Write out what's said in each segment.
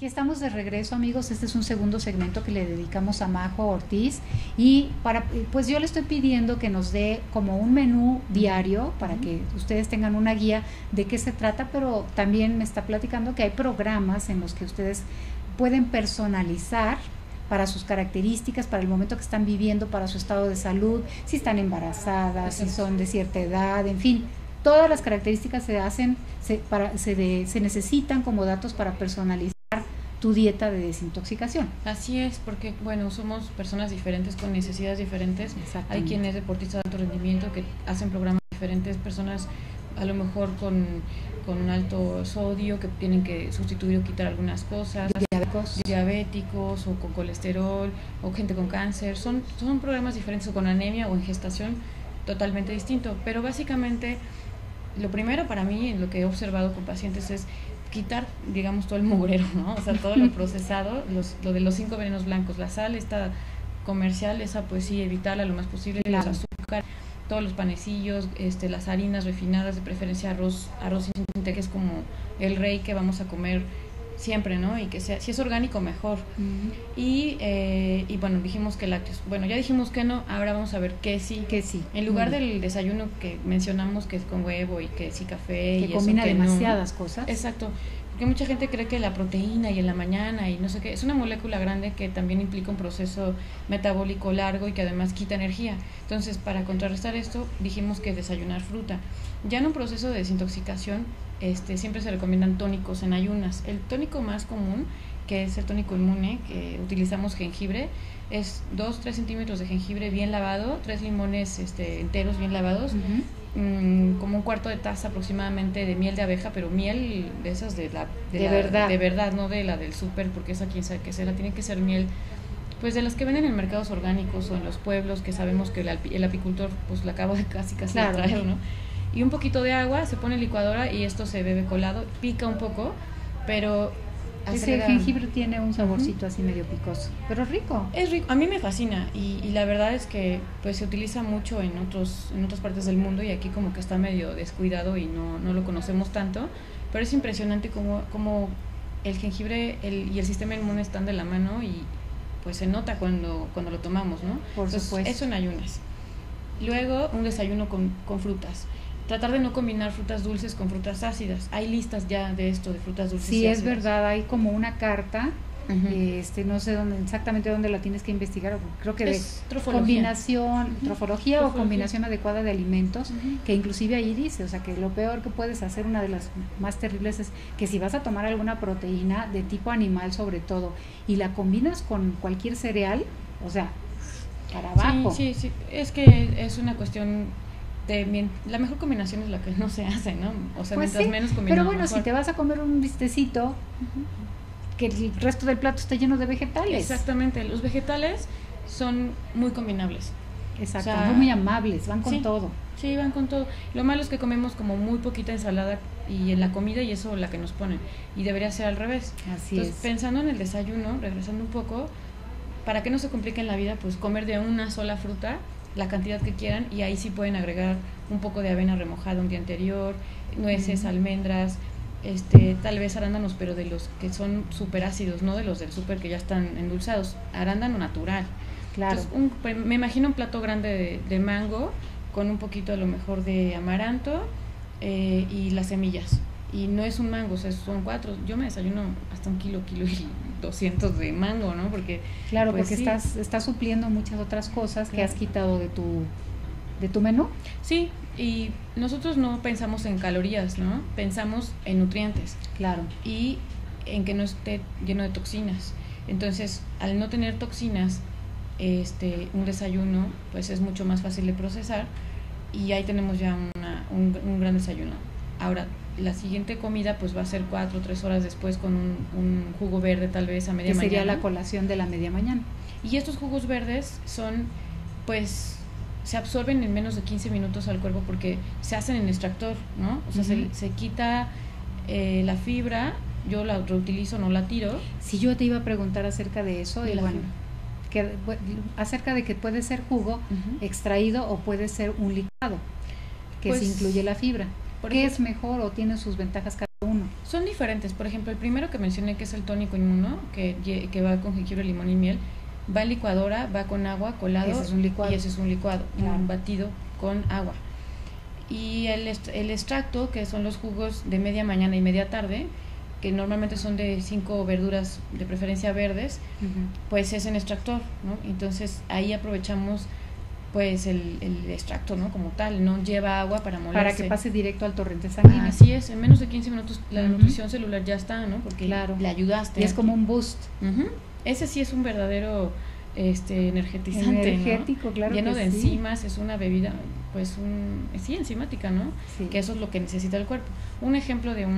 estamos de regreso, amigos. Este es un segundo segmento que le dedicamos a Majo Ortiz y pues yo le estoy pidiendo que nos dé como un menú diario para que ustedes tengan una guía de qué se trata, pero también me está platicando que hay programas en los que ustedes pueden personalizar para sus características, para el momento que están viviendo, para su estado de salud, si están embarazadas, si son de cierta edad, en fin. Todas las características se necesitan como datos para personalizar tu dieta de desintoxicación. Así es, porque bueno, somos personas diferentes con necesidades diferentes. Hay quienes deportistas de alto rendimiento que hacen programas diferentes, personas a lo mejor con alto sodio que tienen que sustituir o quitar algunas cosas, diabéticos o con colesterol o gente con cáncer. Son programas diferentes, o con anemia o en gestación, totalmente distinto, pero básicamente lo primero para mí, lo que he observado con pacientes es quitar, digamos, todo el mugrero, ¿no? O sea, todo lo procesado, lo de los 5 venenos blancos, la sal, esta comercial, esa pues sí, evitarla lo más posible, los azúcar, todos los panecillos, las harinas refinadas, de preferencia arroz sin que es como el rey que vamos a comer siempre, ¿no? Y que sea, si es orgánico, mejor. Y bueno, dijimos que lácteos. Bueno, ya dijimos que no, ahora vamos a ver que sí. Que sí. En lugar del desayuno que mencionamos, que es con huevo y que sí café. Que combina demasiadas cosas. Exacto. Porque mucha gente cree que la proteína y en la mañana y no sé qué, es una molécula grande que también implica un proceso metabólico largo y que además quita energía. Entonces, para contrarrestar esto, dijimos que desayunar fruta. Ya en un proceso de desintoxicación, siempre se recomiendan tónicos en ayunas. El tónico más común, que es el tónico inmune, que utilizamos jengibre, es 2-3 centímetros de jengibre bien lavado, 3 limones enteros bien lavados, como un cuarto de taza aproximadamente de miel de abeja, pero miel de esas de verdad, no de la del súper, porque esa quien sabe que se la tiene que ser miel pues de las que venden en mercados orgánicos o en los pueblos, que sabemos que el apicultor pues la acaba de casi claro, traer, ¿no? Y un poquito de agua, se pone en licuadora y esto se bebe colado, pica un poco, pero ese jengibre tiene un saborcito así medio picoso, pero rico. Es rico, a mí me fascina y la verdad es que pues se utiliza mucho en otras partes del mundo y aquí como que está medio descuidado y no lo conocemos tanto, pero es impresionante como el jengibre y el sistema inmune están de la mano y pues se nota cuando lo tomamos, ¿no? Por supuesto. Eso en ayunas. Luego un desayuno con frutas. Tratar de no combinar frutas dulces con frutas ácidas. Hay listas ya de esto, de frutas dulces y ácidas. Sí, es verdad, hay como una carta, no sé exactamente dónde la tienes que investigar, creo que es de trofología o combinación adecuada de alimentos, que inclusive ahí dice, o sea, que lo peor que puedes hacer, una de las más terribles, es que si vas a tomar alguna proteína de tipo animal sobre todo, y la combinas con cualquier cereal, o sea, para abajo. Sí, es que es una cuestión... la mejor combinación es la que no se hace, ¿no? O sea, pues mientras menos combinado, pero bueno, mejor. Si te vas a comer un bistecito, que el resto del plato está lleno de vegetales. Exactamente, los vegetales son muy combinables. Exacto, o sea, muy amables, van con todo. Sí, van con todo. Lo malo es que comemos como muy poquita ensalada y en la comida y eso la que nos ponen. Y debería ser al revés. Entonces, pensando en el desayuno, regresando un poco, para que no se complique en la vida, pues comer de una sola fruta la cantidad que quieran y ahí sí pueden agregar un poco de avena remojada un día anterior, nueces, almendras, tal vez arándanos, pero de los que son súper ácidos, no de los del súper que ya están endulzados, arándano natural. Claro. Entonces, me imagino un plato grande de mango con un poquito a lo mejor de amaranto y las semillas. Y no es un mango, o sea, son 4. Yo me desayuno hasta 1 kilo y 200 de mango, ¿no? Porque claro, pues porque sí, estás supliendo muchas otras cosas que has quitado de tu menú. Sí, y nosotros no pensamos en calorías, ¿no? Pensamos en nutrientes. Claro. Y en que no esté lleno de toxinas. Entonces, al no tener toxinas, un desayuno, pues es mucho más fácil de procesar y ahí tenemos ya un gran desayuno. Ahora, la siguiente comida pues va a ser 4 o 3 horas después con un jugo verde tal vez a media mañana. Que sería la colación de la media mañana. Y estos jugos verdes pues se absorben en menos de 15 minutos al cuerpo porque se hacen en extractor, ¿no? O sea, se quita la fibra, yo la reutilizo, no la tiro. Si yo te iba a preguntar acerca de eso, y bueno, acerca de que puede ser jugo extraído o puede ser un licuado, que pues, se incluye la fibra. ¿Qué es mejor o tiene sus ventajas cada uno? Son diferentes. Por ejemplo, el primero que mencioné, que es el tónico inmuno, que va con jengibre, limón y miel, va en licuadora, va con agua, colado, ese es un licuado. y ese es un licuado, Claro. un batido con agua. Y el extracto, que son los jugos de media mañana y media tarde, que normalmente son de 5 verduras, de preferencia verdes, pues es en extractor, ¿no? Entonces ahí aprovechamos pues el extracto, ¿no? Como tal, no lleva agua para molerse. Para que pase directo al torrente sanguíneo. Así es, en menos de 15 minutos la nutrición celular ya está, ¿no? Porque claro, le ayudaste. Y es como un boost. Ese sí es un verdadero energetizante, energético, ¿no? Claro, lleno que de sí. enzimas, es una bebida, pues sí, enzimática, ¿no? Sí. Que eso es lo que necesita el cuerpo. Un ejemplo de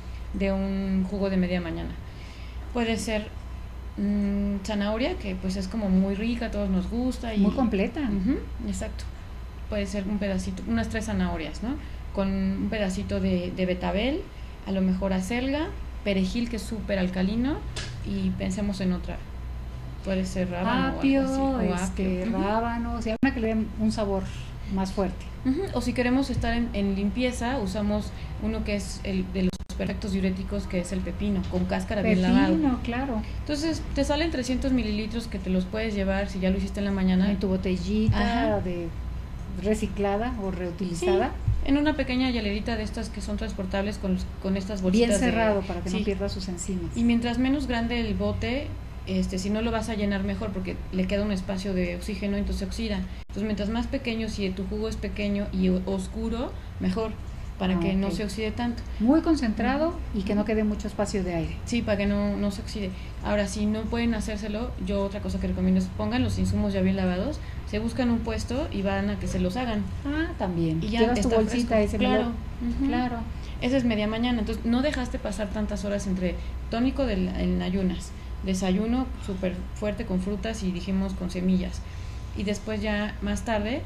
un jugo de media mañana puede ser zanahoria, que pues es como muy rica, a todos nos gusta. Muy completa. Exacto. Puede ser un pedacito, unas 3 zanahorias, ¿no? Con un pedacito de betabel, a lo mejor acelga, perejil, que es súper alcalino, y pensemos en otra. Puede ser rábano apio, o algo así, rábano, o sea, una que le dé un sabor más fuerte. O si queremos estar en limpieza, usamos uno que es el de los perfectos diuréticos, que es el pepino, con cáscara bien lavado. Pepino, claro. Entonces te salen 300 mililitros que te los puedes llevar si ya lo hiciste en la mañana. En tu botellita de reciclada o reutilizada. Sí, en una pequeña hielerita de estas que son transportables con estas bolsitas. Bien cerrado para que no pierda sus enzimas. Y mientras menos grande el bote, si no lo vas a llenar mejor porque le queda un espacio de oxígeno, entonces se oxida. Entonces mientras más pequeño, si tu jugo es pequeño y oscuro, mejor, para que no se oxide tanto. Muy concentrado y que no quede mucho espacio de aire. Sí, para que no se oxide. Ahora, si no pueden hacérselo, yo otra cosa que recomiendo es pongan los insumos ya bien lavados, se buscan un puesto y van a que se los hagan. También. Y ya llevas tu bolsita, fresco. Claro. Esa es media mañana, entonces no dejaste pasar tantas horas entre tónico en ayunas, desayuno súper fuerte con frutas y dijimos con semillas, y después ya más tarde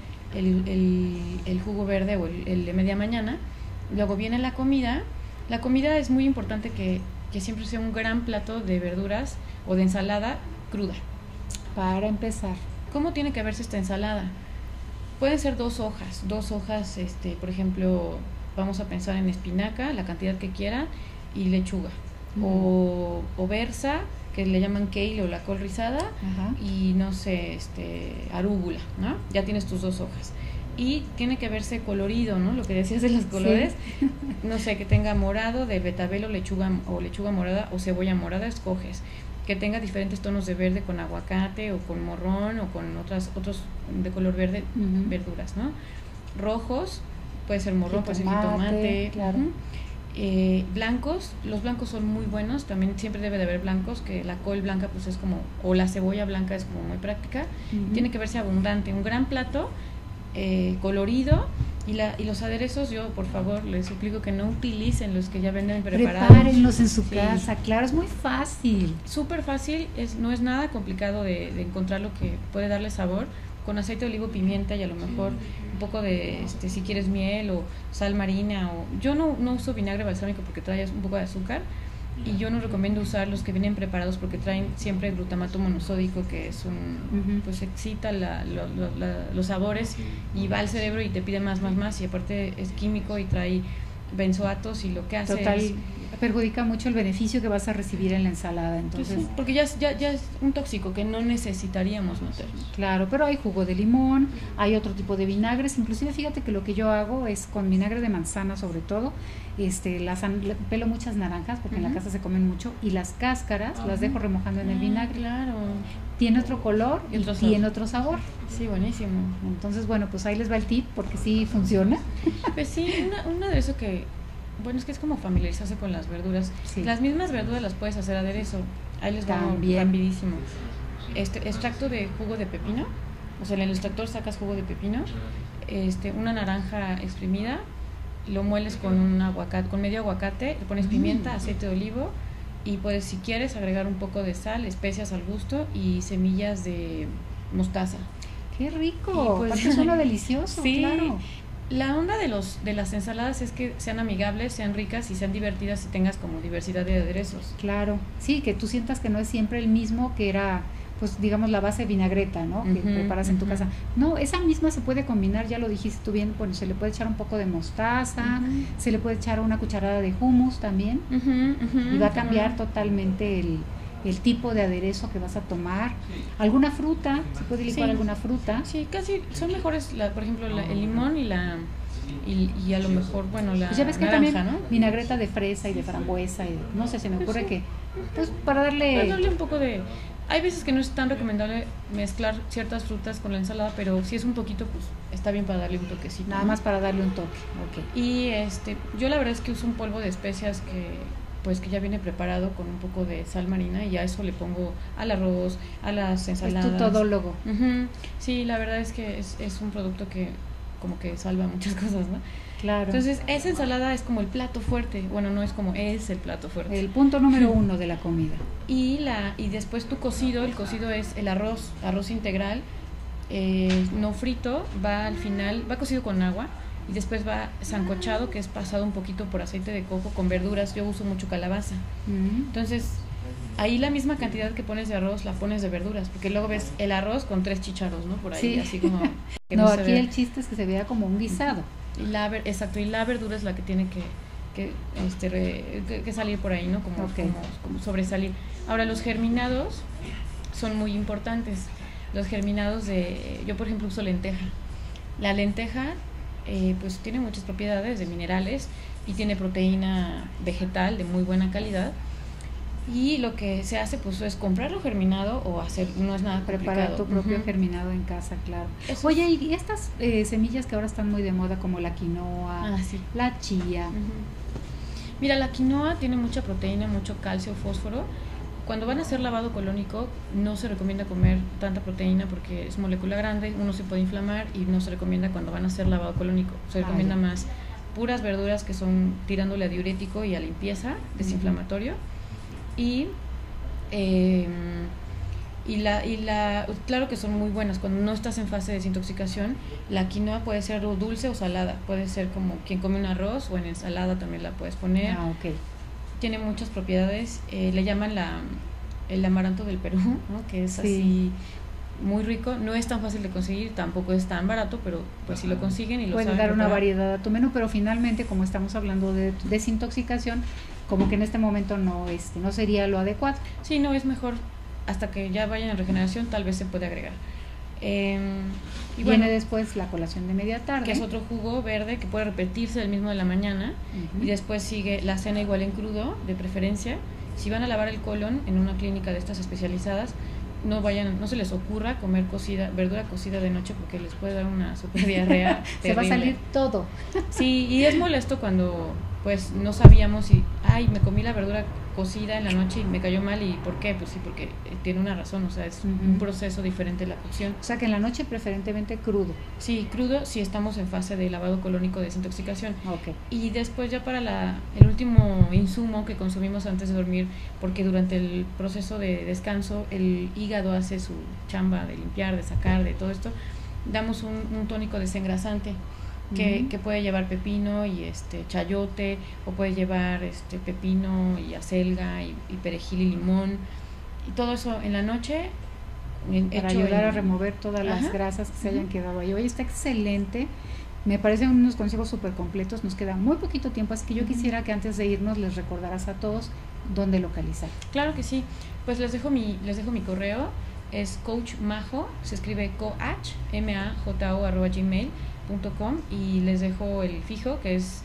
el jugo verde o el de media mañana. Luego viene la comida. La comida es muy importante que siempre sea un gran plato de verduras o de ensalada cruda. Para empezar, ¿cómo tiene que verse esta ensalada? Pueden ser 2 hojas, por ejemplo, vamos a pensar en espinaca, la cantidad que quiera, y lechuga, o berza, que le llaman kale o la col rizada, y no sé, arúgula, ¿no? Ya tienes tus 2 hojas. Y tiene que verse colorido, ¿no? Lo que decías de los colores. Sí. No sé, que tenga morado de betabel o lechuga morada o cebolla morada, escoges. Que tenga diferentes tonos de verde con aguacate o con morrón o con otros de color verde, verduras, ¿no? Rojos, puede ser morrón, puede ser jitomate. Claro. Blancos, los blancos son muy buenos, también siempre debe de haber blancos, que la col blanca pues es como, o la cebolla blanca es como muy práctica. Tiene que verse abundante, un gran plato, colorido, y los aderezos, yo por favor les suplico que no utilicen los que ya venden preparados. Prepárenlos en su casa, claro, es muy fácil. Súper fácil, no es nada complicado de encontrar lo que puede darle sabor, con aceite de olivo, pimienta y a lo mejor un poco de, si quieres miel o sal marina, o yo no uso vinagre balsámico porque trae un poco de azúcar, y yo no recomiendo usar los que vienen preparados porque traen siempre glutamato monosódico, que es pues excita los sabores y va al cerebro y te pide más, y aparte es químico y trae benzoatos, y lo que hace perjudica mucho el beneficio que vas a recibir en la ensalada. Entonces, pues sí, porque ya es un tóxico que no necesitaríamos meter. Claro, pero hay jugo de limón, hay otro tipo de vinagres, inclusive fíjate que lo que yo hago es con vinagre de manzana, sobre todo, pelo muchas naranjas porque en la casa se comen mucho, y las cáscaras las dejo remojando en el vinagre. Claro. Tiene otro color y tiene otro sabor. Sí, buenísimo. Entonces, bueno, pues ahí les va el tip porque sí funciona. Pues sí, un aderezo que, bueno, es que es como familiarizarse con las verduras. Sí. Las mismas verduras las puedes hacer aderezo. Ahí les va rapidísimo. Extracto de jugo de pepino. O sea, en el extractor sacas jugo de pepino. Una naranja exprimida. Lo mueles con un aguacate, con medio aguacate. Le pones pimienta, aceite de olivo. Y puedes, si quieres, agregar un poco de sal, especias al gusto y semillas de mostaza. ¡Qué rico! Pues, suena delicioso, sí. Claro. La onda de las ensaladas es que sean amigables, sean ricas y sean divertidas y tengas como diversidad de aderezos. Claro, sí, que tú sientas que no es siempre el mismo que era pues digamos la base vinagreta, ¿no? Que preparas en tu casa. No, esa misma se puede combinar, ya lo dijiste tú bien, bueno, se le puede echar un poco de mostaza, se le puede echar una cucharada de hummus también, y va a cambiar totalmente el tipo de aderezo que vas a tomar. Alguna fruta, se puede licuar alguna fruta. Sí, casi son mejores, por ejemplo, el limón y a lo mejor, bueno, la pues ya ves que naranja, también, ¿no? Vinagreta de fresa y de frambuesa, y no sé, se me ocurre que, pues para darle un poco de... Hay veces que no es tan recomendable mezclar ciertas frutas con la ensalada, pero si es un poquito, pues está bien para darle un toquecito. Nada más para darle un toque. Okay. Y yo la verdad es que uso un polvo de especias que ya viene preparado con un poco de sal marina, y ya eso le pongo al arroz, a las ensaladas. Es tu todólogo. Sí, la verdad es que es un producto que como que salva muchas cosas, ¿no? Claro. Entonces, esa ensalada es como el plato fuerte. Bueno, no es como, es el plato fuerte. El punto número 1 de la comida. Y después tu cocido, el cocido es el arroz integral, no frito, va al final, va cocido con agua, y después va sancochado, que es pasado un poquito por aceite de coco con verduras. Yo uso mucho calabaza. Entonces, ahí la misma cantidad que pones de arroz la pones de verduras, porque luego ves el arroz con 3 chícharos, ¿no? Por ahí, sí. Así como... No, aquí el chiste es que se vea como un guisado. Exacto, y la verdura es la que tiene que salir por ahí, ¿no? Como sobresalir. Ahora, los germinados son muy importantes. Los germinados yo por ejemplo uso lenteja. La lenteja pues tiene muchas propiedades de minerales y tiene proteína vegetal de muy buena calidad. Y lo que se hace pues es comprarlo germinado o hacer, no es nada complicado. Preparar tu propio germinado en casa, claro. Oye, y estas semillas que ahora están muy de moda, como la quinoa, la chía. Mira, la quinoa tiene mucha proteína, mucho calcio, fósforo. Cuando van a hacer lavado colónico no se recomienda comer tanta proteína porque es molécula grande, uno se puede inflamar, y no se recomienda cuando van a hacer lavado colónico. Se recomienda más puras verduras que son tirándole a diurético y a limpieza, desinflamatorio. Y claro que son muy buenas cuando no estás en fase de desintoxicación. La quinoa puede ser dulce o salada, puede ser como quien come un arroz, o en ensalada también la puedes poner. Tiene muchas propiedades. Le llaman el amaranto del Perú, ¿no? Que es así muy rico. No es tan fácil de conseguir, tampoco es tan barato, pero pues si lo consiguen y lo puedes dar una variedad a tu menú. Pero finalmente, como estamos hablando de desintoxicación, como que en este momento no sería lo adecuado. Sí, no, es mejor hasta que ya vayan en regeneración, tal vez se puede agregar. Y viene después la colación de media tarde, que es otro jugo verde que puede repetirse del mismo de la mañana. Y después sigue la cena igual en crudo, de preferencia. Si van a lavar el colon en una clínica de estas especializadas, no se les ocurra comer verdura cocida de noche, porque les puede dar una super diarrea. Se va a salir todo. Sí, y es molesto cuando pues no sabíamos me comí la verdura cocida en la noche y me cayó mal. ¿Y por qué? Pues sí, porque tiene una razón, o sea, es un proceso diferente la cocción. O sea, que en la noche preferentemente crudo. Sí, crudo si estamos en fase de lavado colónico de desintoxicación. Y después ya para el último insumo que consumimos antes de dormir, porque durante el proceso de descanso el hígado hace su chamba de limpiar, de sacar, de todo esto, damos un tónico desengrasante. Que puede llevar pepino y chayote, o puede llevar pepino y acelga y perejil y limón, y todo eso en la noche para ayudar a remover todas las grasas que se hayan quedado ahí. Oye, está excelente, me parecen unos consejos súper completos. Nos queda muy poquito tiempo, así que yo quisiera que antes de irnos les recordaras a todos dónde localizar. Claro que sí, pues les dejo mi correo, es coachmajo, se escribe coachmajo@gmail.com, y les dejo el fijo, que es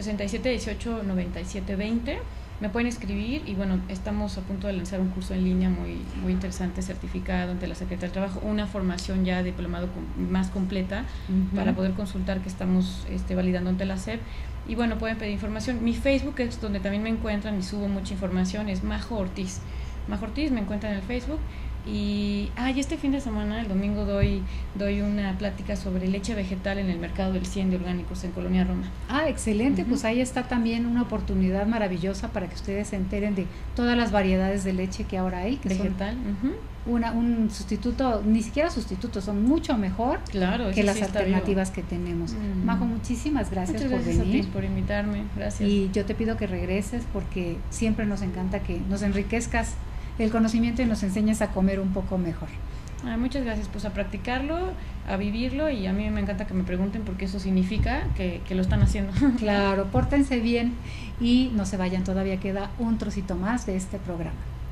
67189720. Me pueden escribir, y bueno, estamos a punto de lanzar un curso en línea muy, muy interesante, certificado ante la Secretaría del Trabajo, una formación ya diplomado más completa para poder consultar, que estamos validando ante la SEP. Y bueno, pueden pedir información. Mi Facebook es donde también me encuentran y subo mucha información, es Majo Ortiz. Majo Ortiz, me encuentran en el Facebook. Y este fin de semana, el domingo, doy una plática sobre leche vegetal en el mercado del 100 de orgánicos en Colonia Roma. Excelente, pues ahí está también una oportunidad maravillosa para que ustedes se enteren de todas las variedades de leche que ahora hay, que vegetal, son un sustituto, ni siquiera sustituto, son mucho mejor que las alternativas que tenemos. Majo, muchísimas gracias por venir. Muchas gracias a ti por invitarme, gracias. Y yo te pido que regreses, porque siempre nos encanta que nos enriquezcas el conocimiento y nos enseñes a comer un poco mejor. Muchas gracias, pues a practicarlo, a vivirlo, y a mí me encanta que me pregunten porque eso significa que lo están haciendo. Claro, pórtense bien y no se vayan, todavía queda un trocito más de este programa.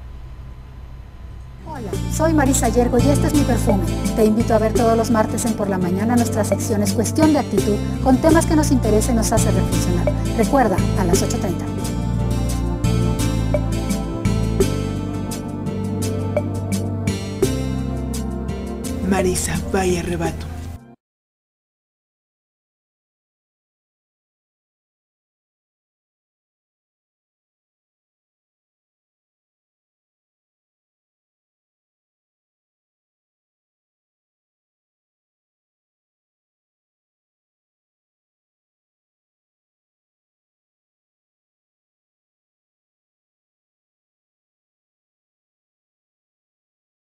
Hola, soy Marisa Yergo y este es mi perfume. Te invito a ver todos los martes en Por la Mañana nuestras secciones Cuestión de Actitud, con temas que nos interesa y nos hace reflexionar. Recuerda, a las 8:30. Marisa, vaya arrebato.